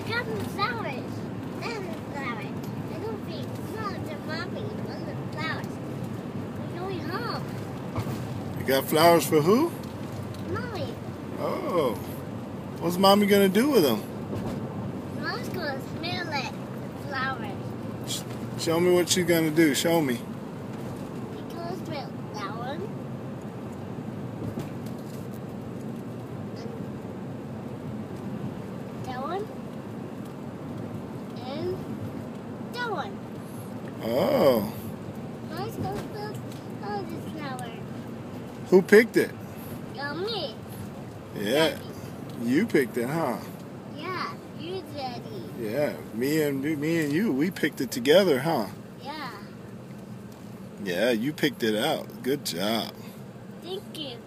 got the flowers. That's the flowers. I don't think. No, the mommy. Those are the flowers. We're going home. You got flowers for who? Mommy. Oh. What's Mommy going to do with them? Mom's going to smell it. The flowers. Show me what she's going to do. Show me. We're going to smell that one. That one. And that one. Oh. Mom's going to smell all the flowers. Who picked it? Me. Yeah. You picked it, huh? Yeah, you, Daddy. Yeah. Me and you, we picked it together, huh? Yeah. Yeah, you picked it out. Good job. Thank you.